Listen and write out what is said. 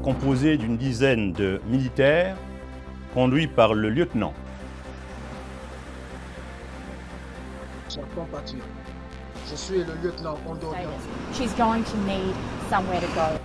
composé d'une dizaine de militaires conduits par le lieutenant. Chers compatriotes, je suis le lieutenant Ondorian. She's going to need somewhere to go.